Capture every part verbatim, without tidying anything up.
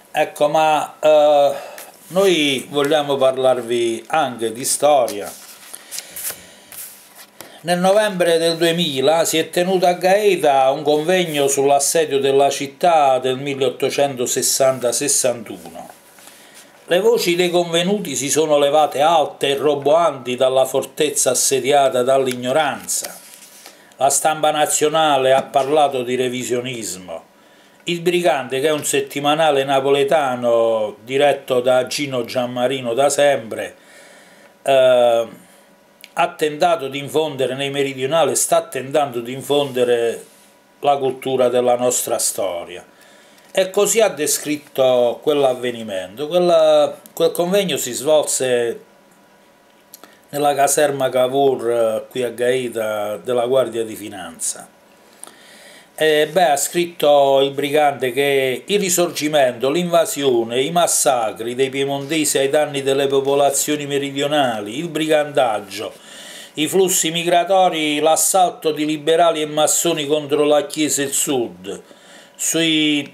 Ecco, ma eh, noi vogliamo parlarvi anche di storia. Nel novembre del duemila si è tenuto a Gaeta un convegno sull'assedio della città del milleottocentosessanta sessantuno. Le voci dei convenuti si sono levate alte e roboanti dalla fortezza assediata dall'ignoranza. La stampa nazionale ha parlato di revisionismo. Il Brigante, che è un settimanale napoletano diretto da Gino Giammarino da sempre, eh, ha tentato di infondere nei meridionali, sta tentando di infondere la cultura della nostra storia. E così ha descritto quell'avvenimento. Quella, quel convegno si svolse nella caserma Cavour qui a Gaeta della Guardia di Finanza. E beh, ha scritto il Brigante che il risorgimento, l'invasione, i massacri dei piemontesi ai danni delle popolazioni meridionali, il brigantaggio, i flussi migratori, l'assalto di liberali e massoni contro la Chiesa e il Sud, sui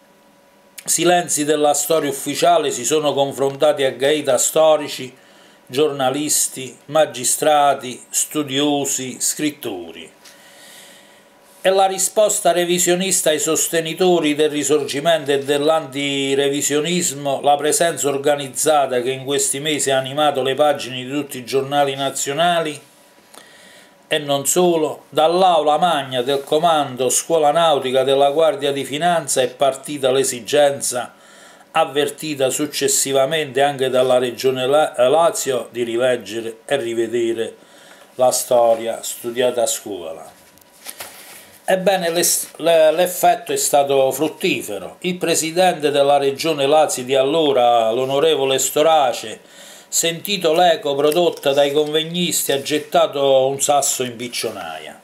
silenzi della storia ufficiale si sono confrontati a Gaeta storici, giornalisti, magistrati, studiosi, scrittori. E la risposta revisionista ai sostenitori del risorgimento e dell'antirevisionismo, la presenza organizzata che in questi mesi ha animato le pagine di tutti i giornali nazionali, e non solo, dall'aula magna del comando Scuola Nautica della Guardia di Finanza è partita l'esigenza, avvertita successivamente anche dalla Regione Lazio, di rileggere e rivedere la storia studiata a scuola. Ebbene, l'effetto è stato fruttifero. Il presidente della Regione Lazio di allora, l'onorevole Storace, sentito l'eco prodotta dai convegnisti, ha gettato un sasso in piccionaia.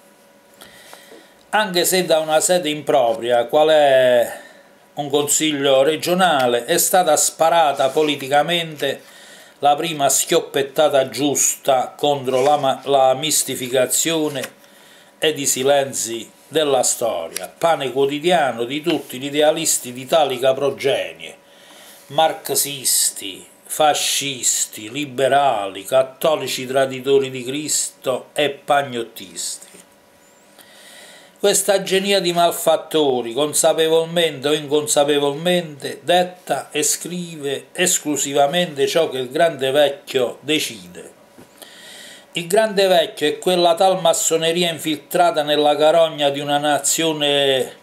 Anche se da una sede impropria, qual è un consiglio regionale, è stata sparata politicamente la prima schioppettata giusta contro la, la mistificazione ed i silenzi della storia, pane quotidiano di tutti gli idealisti d'italica progenie, marxisti, fascisti, liberali, cattolici traditori di Cristo e pagnottisti. Questa genia di malfattori, consapevolmente o inconsapevolmente, detta e scrive esclusivamente ciò che il grande vecchio decide. Il grande vecchio è quella tal massoneria infiltrata nella carogna di una nazione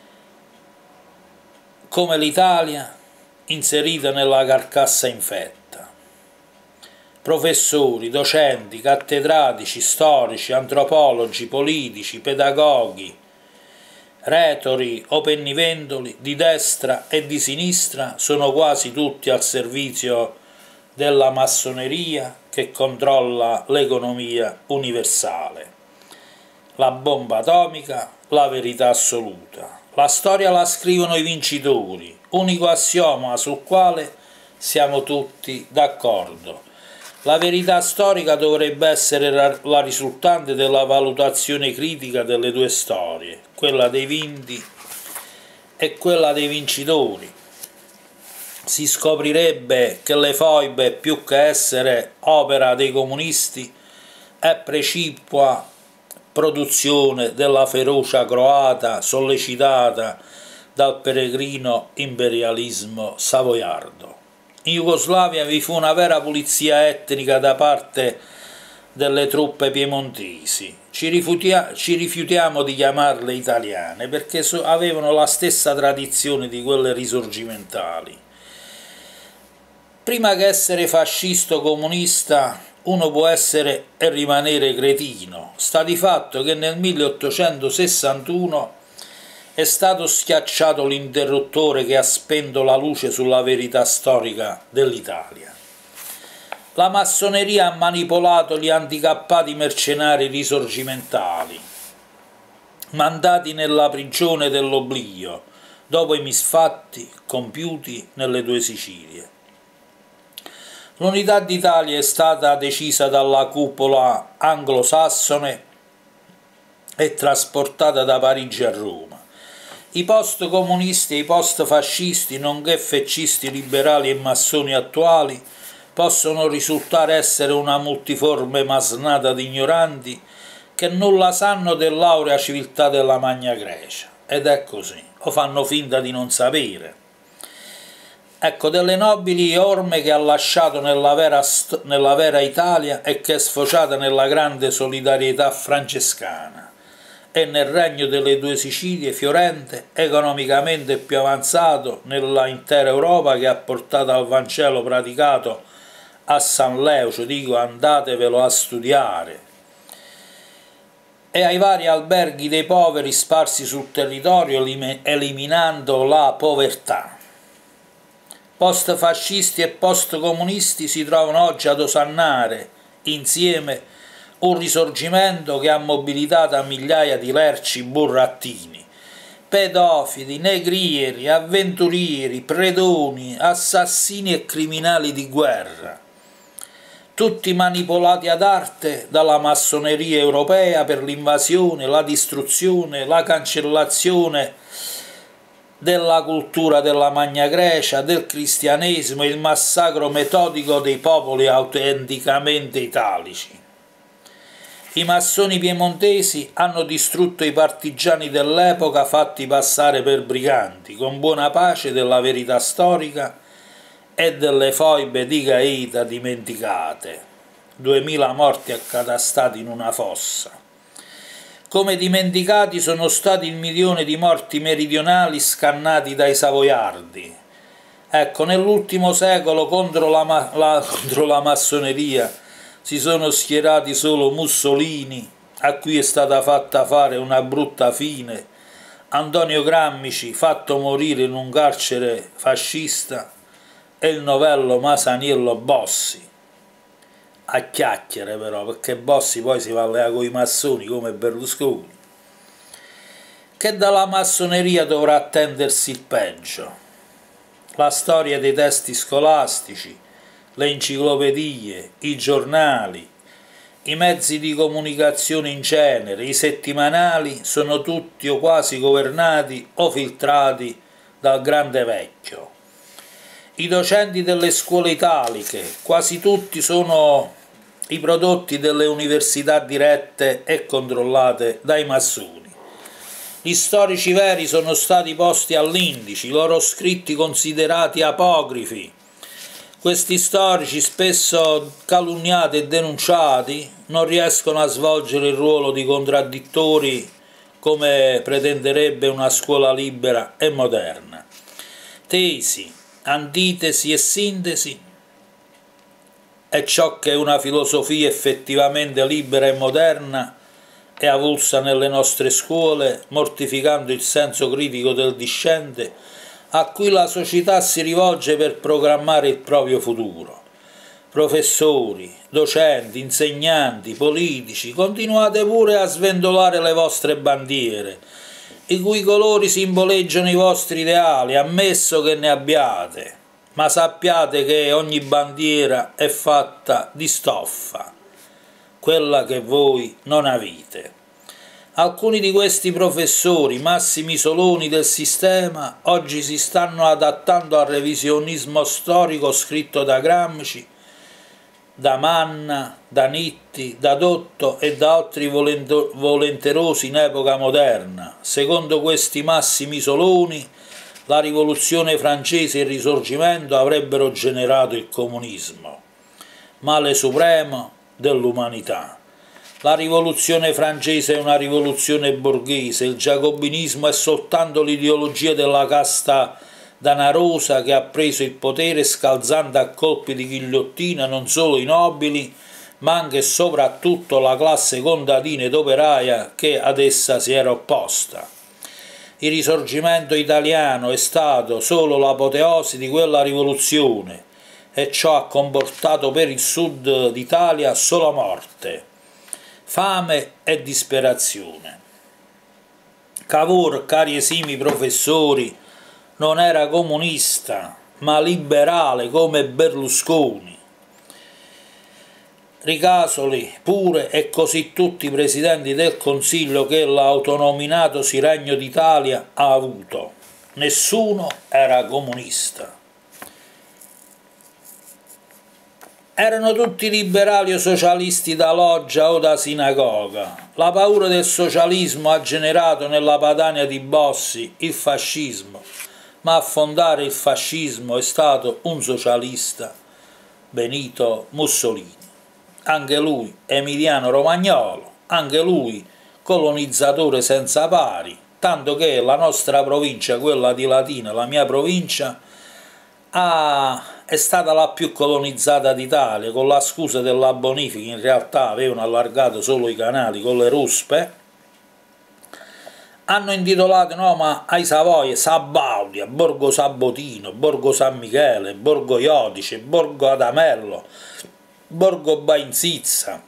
come l'Italia, inserita nella carcassa infetta. Professori, docenti, cattedratici, storici, antropologi, politici, pedagoghi, retori o pennivendoli di destra e di sinistra sono quasi tutti al servizio della massoneria che controlla l'economia universale, la bomba atomica, la verità assoluta. La storia la scrivono i vincitori, unico assioma sul quale siamo tutti d'accordo. La verità storica dovrebbe essere la risultante della valutazione critica delle due storie, quella dei vinti e quella dei vincitori. Si scoprirebbe che le foibe, più che essere opera dei comunisti, è precipua produzione della ferocia croata sollecitata dal peregrino imperialismo savoiardo. In Jugoslavia vi fu una vera pulizia etnica da parte delle truppe piemontesi. Ci, rifiutia, ci rifiutiamo di chiamarle italiane perché so, avevano la stessa tradizione di quelle risorgimentali. Prima che essere fascista o comunista, uno può essere e rimanere cretino. Sta di fatto che nel milleottocentosessantuno è stato schiacciato l'interruttore che ha spento la luce sulla verità storica dell'Italia. La massoneria ha manipolato gli handicappati mercenari risorgimentali, mandati nella prigione dell'oblio, dopo i misfatti compiuti nelle due Sicilie. L'unità d'Italia è stata decisa dalla cupola anglosassone e trasportata da Parigi a Roma. I post-comunisti e i post-fascisti, nonché fecisti liberali e massoni attuali, possono risultare essere una multiforme masnada di ignoranti che nulla sanno dell'aurea civiltà della Magna Grecia. Ed è così, o fanno finta di non sapere. Ecco, delle nobili orme che ha lasciato nella vera, nella vera Italia e che è sfociata nella grande solidarietà francescana e nel regno delle due Sicilie fiorente, economicamente più avanzato nella intera Europa, che ha portato al Vangelo praticato a San Leo, cioè dico andatevelo a studiare, e ai vari alberghi dei poveri sparsi sul territorio eliminando la povertà. Post-fascisti e post-comunisti si trovano oggi ad osannare insieme un risorgimento che ha mobilitato a migliaia di lerci burattini, pedofili, negrieri, avventurieri, predoni, assassini e criminali di guerra, tutti manipolati ad arte dalla massoneria europea per l'invasione, la distruzione, la cancellazione della cultura della Magna Grecia, del cristianesimo e il massacro metodico dei popoli autenticamente italici. I massoni piemontesi hanno distrutto i partigiani dell'epoca fatti passare per briganti, con buona pace della verità storica e delle foibe di Gaeta dimenticate. duemila morti accatastati in una fossa. Come dimenticati sono stati il milione di morti meridionali scannati dai savoiardi. Ecco, nell'ultimo secolo contro la, la, contro la massoneria si sono schierati solo Mussolini, a cui è stata fatta fare una brutta fine, Antonio Gramsci, fatto morire in un carcere fascista, e il novello Masaniello Bossi. A chiacchiere però, perché Bossi poi si va a con i massoni come Berlusconi, che dalla massoneria dovrà attendersi il peggio. La storia dei testi scolastici, le enciclopedie, i giornali, i mezzi di comunicazione in genere, i settimanali sono tutti o quasi governati o filtrati dal grande vecchio. I docenti delle scuole italiche, quasi tutti sono i prodotti delle università dirette e controllate dai massoni. Gli storici veri sono stati posti all'indice, i loro scritti considerati apocrifi. Questi storici, spesso calunniati e denunciati, non riescono a svolgere il ruolo di contraddittori come pretenderebbe una scuola libera e moderna. Tesi, antitesi e sintesi è ciò che una filosofia effettivamente libera e moderna è avulsa nelle nostre scuole, mortificando il senso critico del discente a cui la società si rivolge per programmare il proprio futuro. Professori, docenti, insegnanti, politici, continuate pure a sventolare le vostre bandiere, i cui colori simboleggiano i vostri ideali, ammesso che ne abbiate, ma sappiate che ogni bandiera è fatta di stoffa, quella che voi non avete. Alcuni di questi professori, massimi soloni del sistema, oggi si stanno adattando al revisionismo storico scritto da Gramsci, da Manna, da Nitti, da Dotto e da altri volenterosi in epoca moderna. Secondo questi massimi soloni, la rivoluzione francese e il risorgimento avrebbero generato il comunismo, male supremo dell'umanità. La rivoluzione francese è una rivoluzione borghese, il giacobinismo è soltanto l'ideologia della casta danarosa che ha preso il potere scalzando a colpi di ghigliottina non solo i nobili, ma anche e soprattutto la classe contadina ed operaia che ad essa si era opposta. Il risorgimento italiano è stato solo l'apoteosi di quella rivoluzione e ciò ha comportato per il sud d'Italia solo morte, fame e disperazione. Cavour, cari esimi professori, non era comunista, ma liberale come Berlusconi. Ricasoli pure e così tutti i presidenti del Consiglio che l'autonominatosi Regno d'Italia ha avuto. Nessuno era comunista. Erano tutti liberali o socialisti da loggia o da sinagoga. La paura del socialismo ha generato nella Padania di Bossi il fascismo, ma a fondare il fascismo è stato un socialista, Benito Mussolini. Anche lui Emiliano Romagnolo, anche lui colonizzatore senza pari, tanto che la nostra provincia, quella di Latina, la mia provincia, ha, è stata la più colonizzata d'Italia, con la scusa della bonifica. In realtà avevano allargato solo i canali con le ruspe. Hanno intitolato no, ma ai Savoie Sabaudia, Borgo Sabotino, Borgo San Michele, Borgo Iodice, Borgo Adamello, Borgo Bainzizza.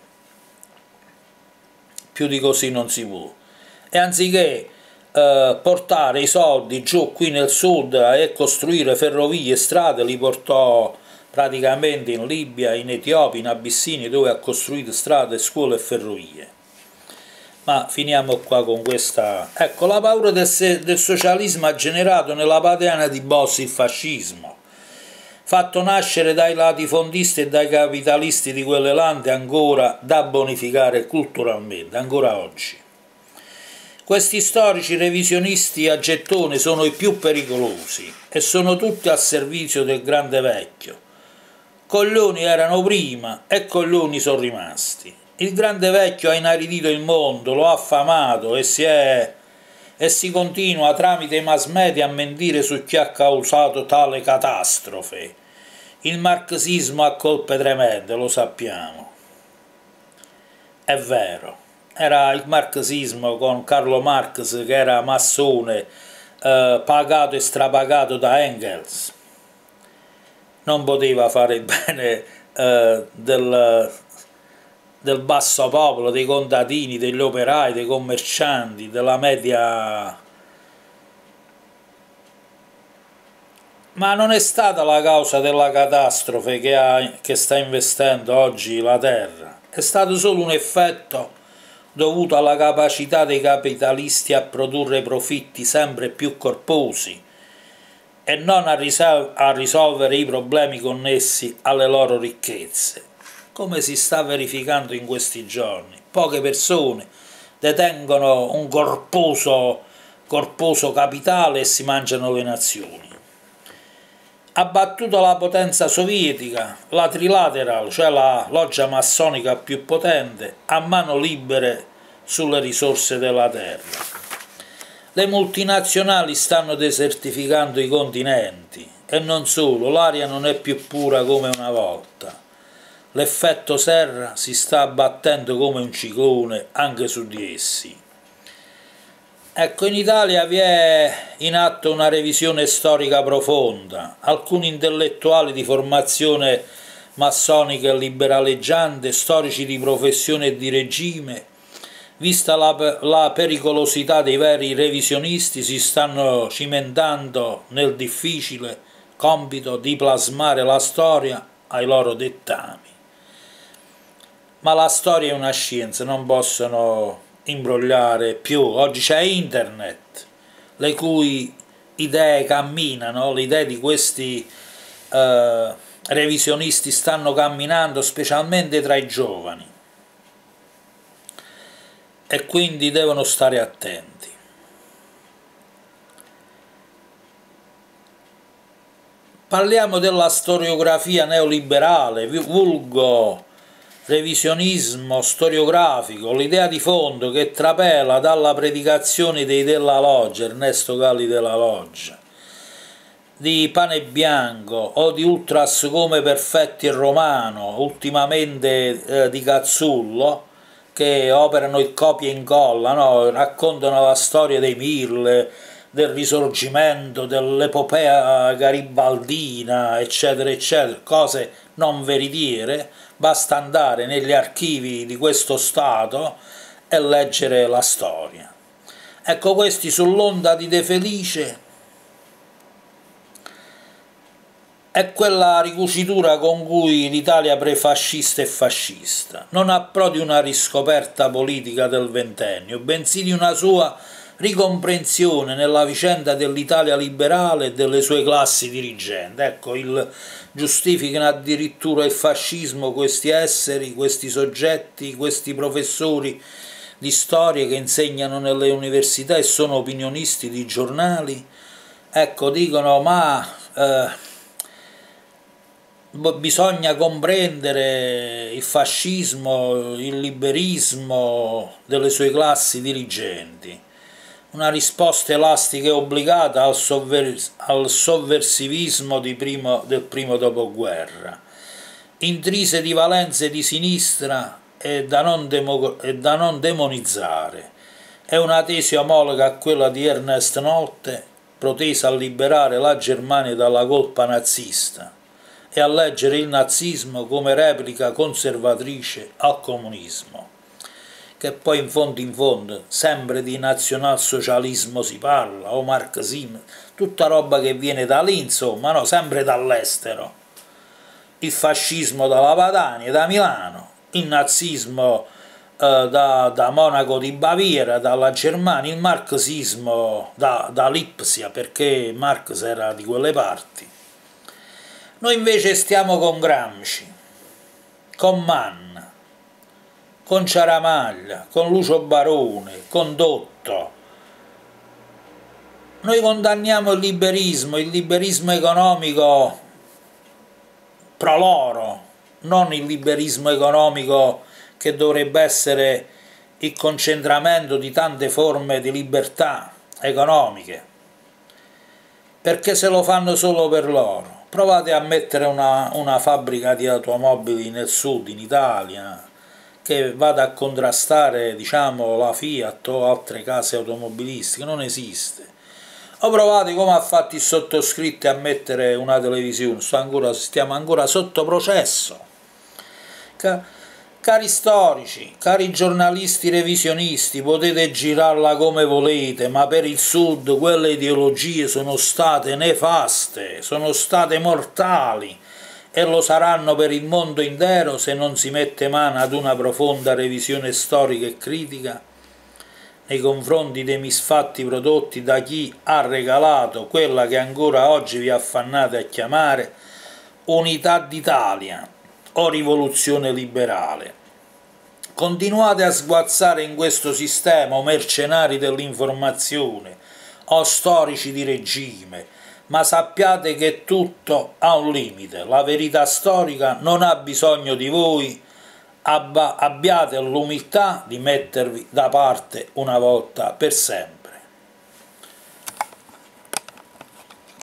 Più di così non si può. E anziché eh, portare i soldi giù qui nel sud e costruire ferrovie e strade, li portò praticamente in Libia, in Etiopia, in Abissinia, dove ha costruito strade, scuole e ferrovie. Ma finiamo qua con questa. Ecco, la paura del, del socialismo ha generato nella Padania di Bossi il fascismo, fatto nascere dai latifondisti e dai capitalisti di quelle lande ancora da bonificare culturalmente, ancora oggi. Questi storici revisionisti a gettone sono i più pericolosi e sono tutti al servizio del grande vecchio. Coglioni erano prima e coglioni sono rimasti. Il grande vecchio ha inaridito il mondo, lo ha affamato e si, è, e si continua tramite i mass media a mentire su chi ha causato tale catastrofe. Il marxismo ha colpe tremende, lo sappiamo. È vero, era il marxismo con Carlo Marx, che era massone, eh, pagato e strapagato da Engels. Non poteva fare il bene eh, del... del basso popolo, dei contadini, degli operai, dei commercianti, della media. Ma non è stata la causa della catastrofe che, ha, che sta investendo oggi la terra, è stato solo un effetto dovuto alla capacità dei capitalisti a produrre profitti sempre più corposi e non a, risol a risolvere i problemi connessi alle loro ricchezze, come si sta verificando in questi giorni. Poche persone detengono un corposo, corposo capitale e si mangiano le nazioni. Abbattuta la potenza sovietica, la Trilateral, cioè la loggia massonica più potente, ha mano libere sulle risorse della terra. Le multinazionali stanno desertificando i continenti e non solo, l'aria non è più pura come una volta. L'effetto serra si sta abbattendo come un ciclone anche su di essi. Ecco, in Italia vi è in atto una revisione storica profonda. Alcuni intellettuali di formazione massonica e liberaleggiante, storici di professione e di regime, vista la, la pericolosità dei veri revisionisti, si stanno cimentando nel difficile compito di plasmare la storia ai loro dettami. Ma la storia è una scienza, non possono imbrogliare più. Oggi c'è internet, le cui idee camminano, le idee di questi eh, revisionisti stanno camminando specialmente tra i giovani e quindi devono stare attenti. Parliamo della storiografia neoliberale, vulgo revisionismo storiografico, l'idea di fondo che trapela dalla predicazione dei Della Loggia, Ernesto Galli della Loggia, di Pane Bianco o di Ultras come Perfetti e Romano, ultimamente eh, di Cazzullo, che operano il copia e incolla, no? Raccontano la storia dei Mille, del Risorgimento, dell'epopea garibaldina, eccetera, eccetera, cose non veritiere. Basta andare negli archivi di questo Stato e leggere la storia. Ecco, questi sull'onda di De Felice è quella ricucitura con cui l'Italia prefascista e fascista non apprò di una riscoperta politica del ventennio, bensì di una sua ricomprensione nella vicenda dell'Italia liberale e delle sue classi dirigenti. Ecco, il, giustificano addirittura il fascismo questi esseri, questi soggetti, questi professori di storia che insegnano nelle università e sono opinionisti di giornali. Ecco, dicono ma eh, bisogna comprendere il fascismo, il liberismo delle sue classi dirigenti. Una risposta elastica e obbligata al, sovvers al sovversivismo di primo, del primo dopoguerra, intrise di valenze di sinistra e da, non e da non demonizzare. È una tesi omologa a quella di Ernest Nolte, protesa a liberare la Germania dalla colpa nazista e a leggere il nazismo come replica conservatrice al comunismo, che poi in fondo in fondo sempre di nazionalsocialismo si parla, o marxismo, tutta roba che viene da lì, insomma, no? Sempre dall'estero. Il fascismo dalla Padania, da Milano, il nazismo eh, da, da Monaco di Baviera, dalla Germania, il marxismo da, da Lipsia, perché Marx era di quelle parti. Noi invece stiamo con Gramsci, con Mann, con Ciaramaglia, con Lucio Barone, con Dotto. Noi condanniamo il liberismo, il liberismo economico pro loro, non il liberismo economico che dovrebbe essere il concentramento di tante forme di libertà economiche, perché se lo fanno solo per loro. Provate a mettere una, una fabbrica di automobili nel sud, in Italia, che vada a contrastare, diciamo, la Fiat o altre case automobilistiche, non esiste. O provate, come ha fatto il sottoscritto, a mettere una televisione, sto ancora, stiamo ancora sotto processo. Cari storici, cari giornalisti revisionisti, potete girarla come volete, ma per il Sud quelle ideologie sono state nefaste, sono state mortali, e lo saranno per il mondo intero se non si mette mano ad una profonda revisione storica e critica nei confronti dei misfatti prodotti da chi ha regalato quella che ancora oggi vi affannate a chiamare unità d'Italia o rivoluzione liberale. Continuate a sguazzare in questo sistema o mercenari dell'informazione o storici di regime, ma sappiate che tutto ha un limite. La verità storica non ha bisogno di voi, abbiate l'umiltà di mettervi da parte una volta per sempre.